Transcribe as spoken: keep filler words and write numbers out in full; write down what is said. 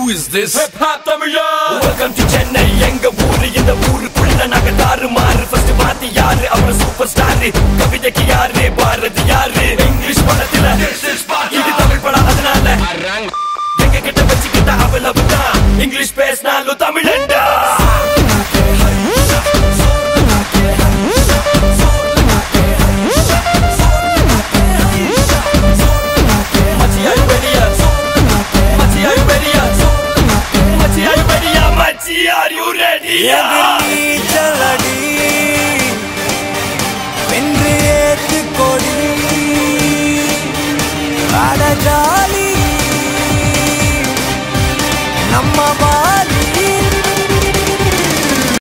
is this? Hip Hop Tamila. Welcome to Chennai, எங்க ஊரு இந்த ஊருக்குள்ள நாங்க தாறுமாறு. ஃபர்ஸ்ட் மாத்தி யாரு அவர் சூப்பர் ஸ்டார், கவிதைக்கு யாரு பாரதி யாரு, இங்கிலீஷ் படத்தை